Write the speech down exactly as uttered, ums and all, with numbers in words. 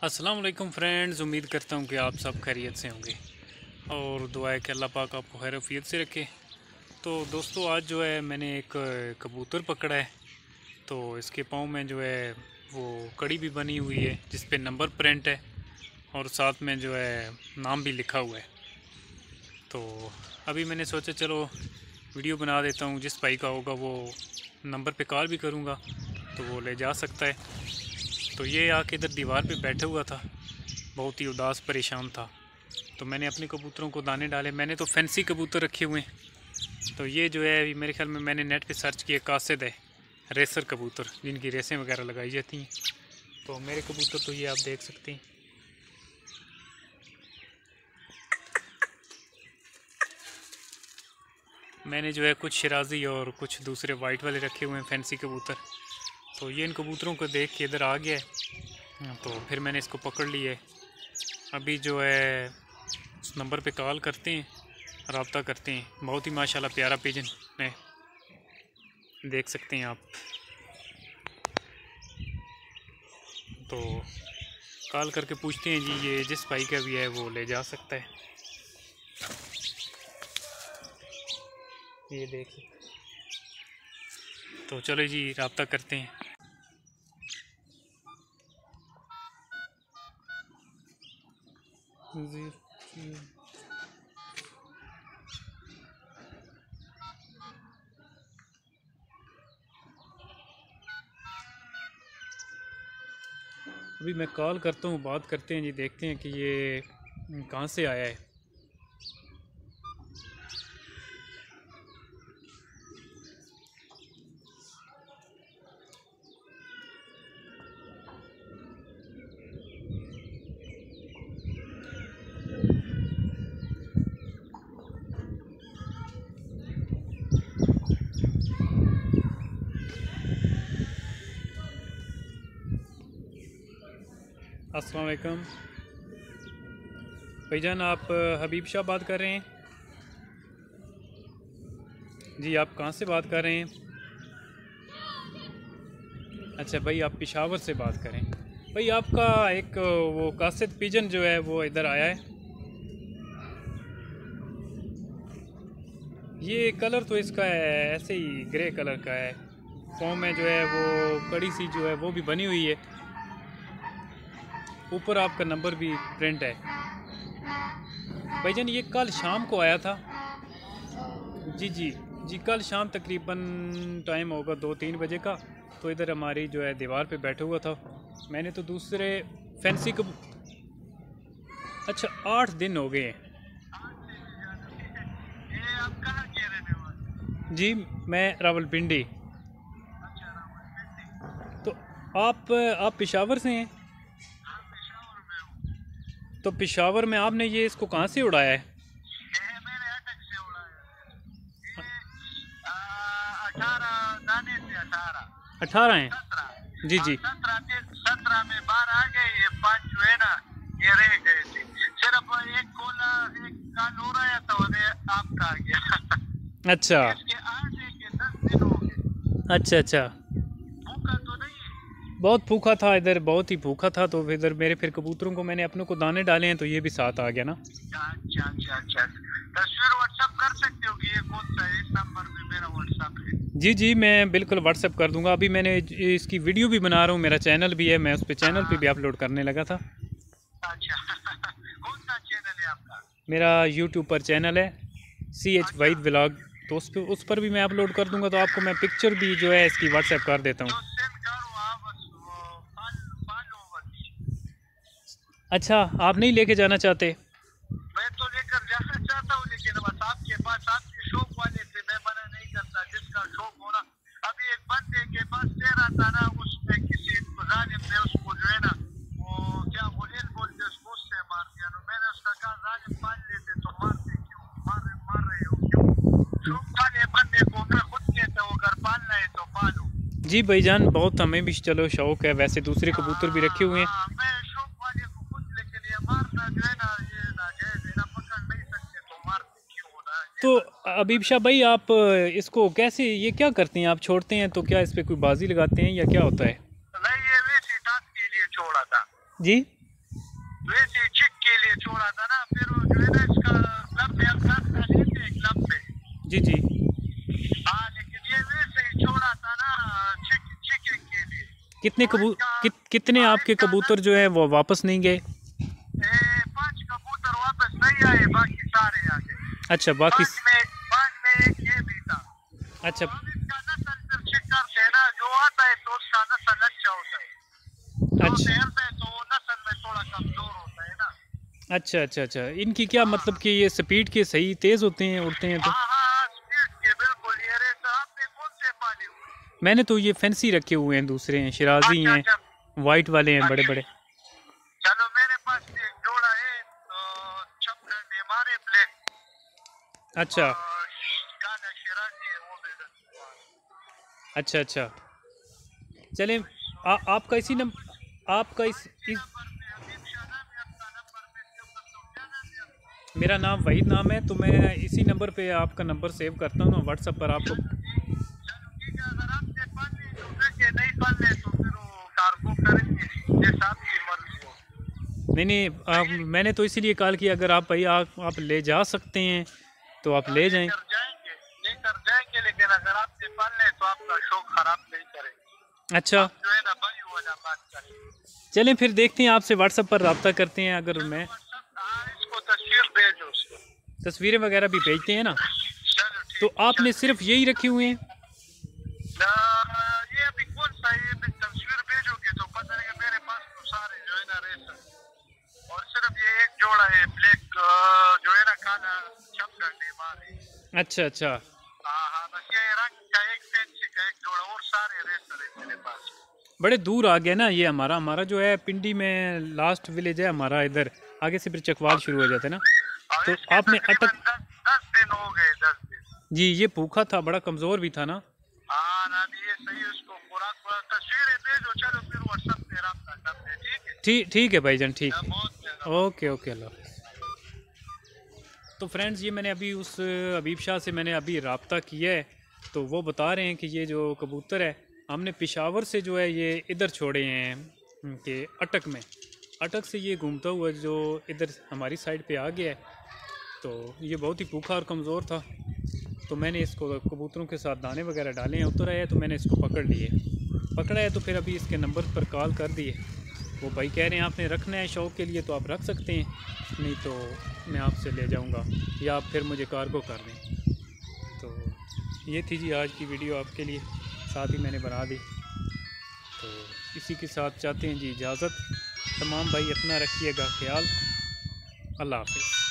अस्सलाम वालेकुम फ्रेंड्स, उम्मीद करता हूँ कि आप सब खैरियत से होंगे और दुआ है कि अल्लाह पाक आपको खैरियत से रखे। तो दोस्तों, आज जो है मैंने एक कबूतर पकड़ा है। तो इसके पाँव में जो है वो कड़ी भी बनी हुई है जिस पे नंबर प्रिंट है और साथ में जो है नाम भी लिखा हुआ है। तो अभी मैंने सोचा चलो वीडियो बना देता हूँ, जिस भाई का होगा वो नंबर पे कॉल भी करूँगा तो वो ले जा सकता है। तो ये आके इधर दीवार पे बैठा हुआ था, बहुत ही उदास परेशान था। तो मैंने अपने कबूतरों को दाने डाले। मैंने तो फैंसी कबूतर रखे हुए हैं। तो ये जो है मेरे ख्याल में मैंने नेट पे सर्च किया, कासिद है रेसर कबूतर, जिनकी रेसें वगैरह लगाई जाती हैं। तो मेरे कबूतर तो ये आप देख सकते हैं। मैंने जो है कुछ शराजी और कुछ दूसरे वाइट वाले रखे हुए हैं फैंसी कबूतर। तो ये इन कबूतरों को देख के इधर आ गया है, तो फिर मैंने इसको पकड़ लिया है। अभी जो है उस नंबर पे कॉल करते हैं, रब्ता करते हैं। बहुत ही माशाल्लाह प्यारा पिजन है, देख सकते हैं आप। तो कॉल करके पूछते हैं जी, ये जिस भाई का भी है वो ले जा सकता है। ये देखिए, तो चलो जी रब्ता करते हैं। अभी मैं कॉल करता हूँ, बात करते हैं जी, देखते हैं कि ये कहाँ से आया है। अस्सलाम वालेकुम भाईजान, आप हबीब शाह बात कर रहे हैं जी? आप कहाँ से बात कर रहे हैं? अच्छा भाई, आप पेशावर से बात करें। भाई आपका एक वो कासिद पिजन जो है वो इधर आया है। ये कलर तो इसका है ऐसे ही ग्रे कलर का है। फॉर्म में जो है वो कड़ी सी जो है वो भी बनी हुई है, ऊपर आपका नंबर भी प्रिंट है। भाईजान ये कल शाम को आया था जी जी जी कल शाम तकरीबन टाइम होगा दो तीन बजे का। तो इधर हमारी जो है दीवार पे बैठा हुआ था। मैंने तो दूसरे फैंसी कब अच्छा आठ दिन हो गए हैं जी। मैं रावलपिंडी। तो आप आप पेशावर से हैं? तो पेशावर में आपने ये इसको कहाँ से उड़ाया है? अठारह हैं जी जी। सत्रह में बाहर आ गए, ये पांच जो है ना ये रह गए थे। सिर्फ एक कोला एक काल हो रहा था, उन्हें आपका आ गया। अच्छा इसके आठ के दस दिन हो गए। अच्छा अच्छा। भूखा तो नहीं है? बहुत भूखा था इधर, बहुत ही भूखा था। तो इधर मेरे फिर कबूतरों को मैंने अपनों को दाने डाले हैं, तो ये भी साथ आ गया ना। अच्छा अच्छा अच्छा। तस्वीर व्हाट्सएप कर सकते हो कि ये कौन सा है? इस नंबर पे मेरा व्हाट्सएप है। जी जी, मैं बिल्कुल व्हाट्सएप कर दूंगा। अभी मैंने इसकी वीडियो भी बना रहा हूँ, मेरा चैनल भी है, मैं उस पर चैनल पे भी अपलोड करने लगा था। अच्छा कौन सा चैनल है आपका? मेरा यूट्यूब पर चैनल है सी एच वाइद व्लॉग, तो उस पर उस पर भी मैं अपलोड कर दूंगा। तो आपको मैं पिक्चर भी जो है इसकी व्हाट्सएप कर देता हूँ। अच्छा, आप नहीं लेके जाना चाहते? मैं तो लेकर जाना चाहता हूँ, लेकिन बस आपके पास आपके शौक वाले थे, मैं मना नहीं करता। जिसका शौक होना, अभी एक बंदे के पास दे रहा था ना, उसने किसी जालिम ने उसको जो है ना वो क्या बोले बोलते उसको उससे मार दिया। तो मैंने उसका कहा जालिम पाल लेते तो मारते क्यों? मार मार रहे हो क्यों? शौक वाले बंदे को मैं खुद कहता हूँ अगर पालना है तो पालो। जी भाईजान, बहुत हमें भी चलो शौक है, वैसे दूसरे कबूतर भी रखे हुए हैं। मैं शौक वाले को खुद, लेकिन ये मारना जो है ना ये ना जायज है ना, पकड़ नहीं सकते तो मारते क्यों ना? तो हबीब शाह भाई, आप इसको कैसे, ये क्या करते हैं? आप छोड़ते हैं तो क्या इस पे कोई बाजी लगाते हैं या क्या होता है? नहीं, ये वैसे टास्क के लिए छोड़ा था जी। वैसे ही चिक के लिए छोड़ा था ना, फिर वो जो है ना इसका लब पे हम दस का लेते एक लब पे। जी जी। हाँ, लेकिन ये वैसे ही छोड़ा था ना चिक चिकन के लिए। कितने तो कबू इसका कित, कितने हाँ, आपके इसका कबूतर जो है वो वापस नहीं गए? ए, पांच कबूतर वापस नहीं आए, बाकी सारे आ गए। अच्छा, बाकी पांच में पांच में एक ये भी था। तो अच्छा हम इसका नस्ल फिर चेक करते हैं ना, जो आता है तो उसका नस्ल अच्छा होता है, जो अच्छा टहलता है तो वो नस्ल में थोड़ा कमजोर होता है ना। अच्छा अच्छा अच्छा। इनकी क्या हाँ मतलब कि ये स्पीड के सही तेज़ होते हैं, उड़ते हैं तो? हाँ हाँ, स्पीड के बिल्कुल। ये रेस आपने कौन से पाले हुए? मैंने तो ये फैंसी रखे हुए हैं, दूसरे हैं, शिराजी अच्छा हैं, अच्छा वाइट वाले हैं बड़े अच्छा। बड़े। चलो मेरे पास एक जोड़ा है तो छपकंड हमारे ब्लैक अच्छा और काला शिराजी है, वो मेरे पास। अच्छा अच्छा। चलें, आ, आपका इसी नंबर आपका इस, इसी इस नंबर पे हबीब शाह नाम है आपका, नंबर पे सेव कर दो। क्या नाम है आपका? मेरा नाम वहीद नाम है, तो मैं इसी नंबर पे आपका नंबर सेव करता हूँ ना, व्हाट्सएप पर आपको। चलो ठीक चलो ठीक है, अगर आपने पालने तो देखे, नहीं पालने तो फिर वो कारगो करेंगे जैसा आपकी मर्जी हो। नहीं नहीं, आप, सही है। मैंने तो इसीलिए कॉल किया, अगर आप भाई आप, आप ले जा सकते हैं तो आप हाँ, ले जाएं। लेकर जाएंगे लेकर जाएंगे, लेकिन अगर आपने पालने तो आपका शौक खराब नहीं करेंगे। अच्छा, हम जो है ना भाई वाला बात करें। चलें फिर देखते हैं, आपसे व्हाट्सएप पर रब्ता करते हैं। अगर चलो मैं व्हाट्सएप, हाँ इसको तस्वीर भेजो उसको। तस्वीरें वगैरह भी भेजते हैं ना, चलो तो ठीक है, आपने चलो सिर्फ यही रखे हुए हैं? ना, ये अभी कौन सा, ये भी तस्वीर भेजोगे तो पता लगेगा। मेरे पास तो सारे जो है ना रेसर, और सिर्फ ये एक जोड़ा है ब्लैक, जो है ना काला छपकंड हमारे। अच्छा अच्छा। हाँ हाँ, बस ये रंग का एक फैंसी का एक जोड़ा, और सारे रेसर है मेरे पास। बड़े दूर आ गया ना ये हमारा हमारा जो है पिंडी में लास्ट विलेज है हमारा, इधर आगे से फिर चकवाल शुरू हो जाता है ना। और तो इसके आपने तकरीबन अटक दस दस दिन हो गए, दस दिन। जी, ये भूखा था, बड़ा कमज़ोर भी था ना। हाँ ना, अभी ये सही है, उसको खुराक खुराक तस्वीरें भेजो। चलो फिर व्हाट्सएप पे रब्ता करते हैं, ठीक है। ठीक ठीक है भाईजान, ठीक या है। बहुत मेहरबानी। ओके ओके, अल्लाह हाफ़िज़। तो फ्रेंड्स, ये मैंने अभी उस हबीब शाह से मैंने अभी रब्ता किया है, तो वो बता रहे हैं कि ये जो कबूतर है हमने पेशावर से जो है ये इधर छोड़े हैं कि अटक में, अटक से ये घूमता हुआ जो इधर हमारी साइड पे आ गया है। तो ये बहुत ही भूखा और कमज़ोर था, तो मैंने इसको कबूतरों के साथ दाने वगैरह डाले हैं, उतर आया तो मैंने इसको पकड़ लिए, पकड़ा है तो फिर अभी इसके नंबर पर कॉल कर दिए। वो भाई कह रहे हैं आपने रखना है शौक़ के लिए तो आप रख सकते हैं, नहीं तो मैं आपसे ले जाऊंगा या आप फिर मुझे कार्गो कर दें। तो ये थी जी आज की वीडियो आपके लिए, साथ ही मैंने बना दी। तो इसी के साथ चाहते हैं जी इजाज़त। तमाम भाई अपना रखिएगा ख्याल। अल्लाह हाफ़िज़।